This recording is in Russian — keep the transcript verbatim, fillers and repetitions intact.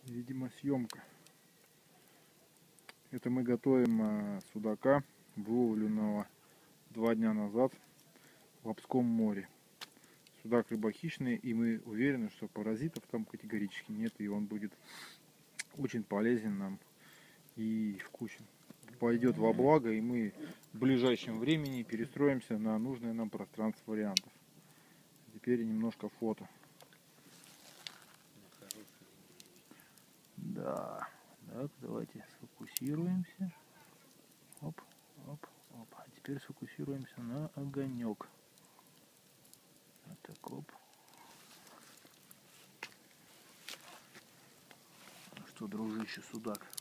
Видимо, съемка. Это мы готовим судака, выловленного два дня назад в Обском море. Судак рыбохищный, и мы уверены, что паразитов там категорически нет, и он будет очень полезен нам и вкусен. Пойдет во благо, и мы в ближайшем времени перестроимся на нужное нам пространство вариантов. Теперь немножко фото. Да, так, давайте сфокусируемся. Оп, оп, оп. А теперь сфокусируемся на огонек. Вот так, оп. Ну что, дружище судак,